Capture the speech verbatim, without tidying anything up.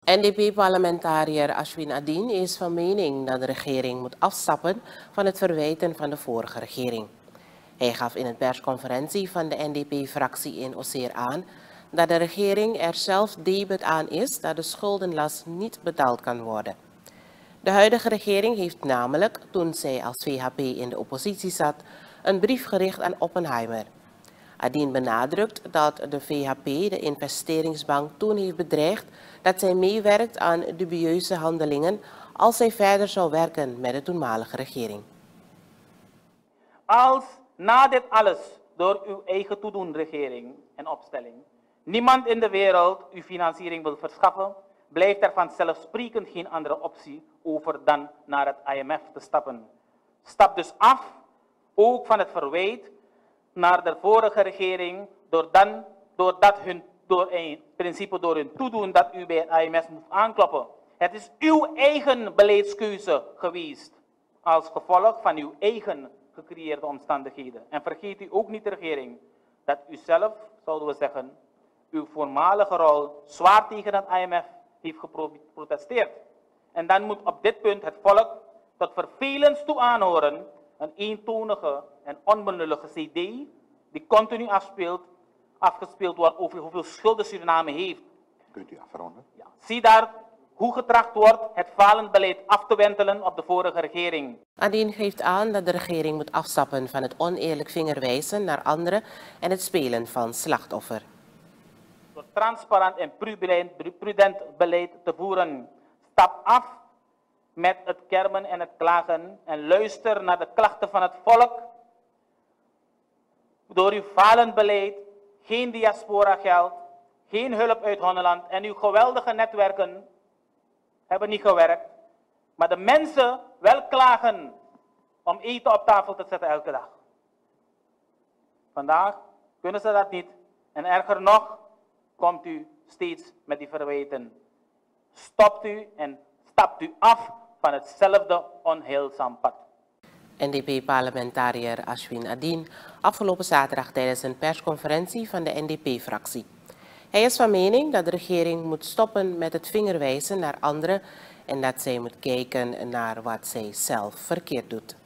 N D P-parlementariër Ashwin Adhin is van mening dat de regering moet afstappen van het verwijten van de vorige regering. Hij gaf in een persconferentie van de N D P-fractie in Oseer aan dat de regering er zelf debet aan is dat de schuldenlast niet betaald kan worden. De huidige regering heeft namelijk, toen zij als V H P in de oppositie zat, een brief gericht aan Oppenheimer. Adhin benadrukt dat de V H P de investeringsbank toen heeft bedreigd dat zij meewerkt aan dubieuze handelingen als zij verder zou werken met de toenmalige regering. Als na dit alles door uw eigen toedoen, regering en opstelling, niemand in de wereld uw financiering wil verschaffen, blijft er vanzelfsprekend geen andere optie over dan naar het I M F te stappen. Stap dus af, ook van het verwijt naar de vorige regering, door dan, doordat hun, door een principe door hun toedoen dat u bij het I M F moet aankloppen. Het is uw eigen beleidskeuze geweest, als gevolg van uw eigen gecreëerde omstandigheden. En vergeet u ook niet, de regering, dat u zelf, zouden we zeggen, uw voormalige rol zwaar tegen het I M F heeft geprotesteerd. En dan moet op dit punt het volk tot vervelens toe aanhoren een eentonige en onbenullige C D die continu afspeelt, afgespeeld wordt over hoeveel schulden Suriname heeft. Kunt u afronden? Ja. Zie daar hoe getracht wordt het falend beleid af te wentelen op de vorige regering. Adhin geeft aan dat de regering moet afstappen van het oneerlijk vingerwijzen naar anderen en het spelen van slachtoffer. Door transparant en prudent beleid te voeren. Stap af met het kermen en het klagen en luister naar de klachten van het volk. Door uw falend beleid, geen diaspora geld, geen hulp uit Holland en uw geweldige netwerken hebben niet gewerkt. Maar de mensen wel klagen om eten op tafel te zetten elke dag. Vandaag kunnen ze dat niet. En erger nog, komt u steeds met die verwijten. Stopt u en stapt u af van hetzelfde onheilzaam pad. N D P-parlementariër Ashwin Adhin afgelopen zaterdag tijdens een persconferentie van de N D P-fractie. Hij is van mening dat de regering moet stoppen met het vingerwijzen naar anderen en dat zij moet kijken naar wat zij zelf verkeerd doet.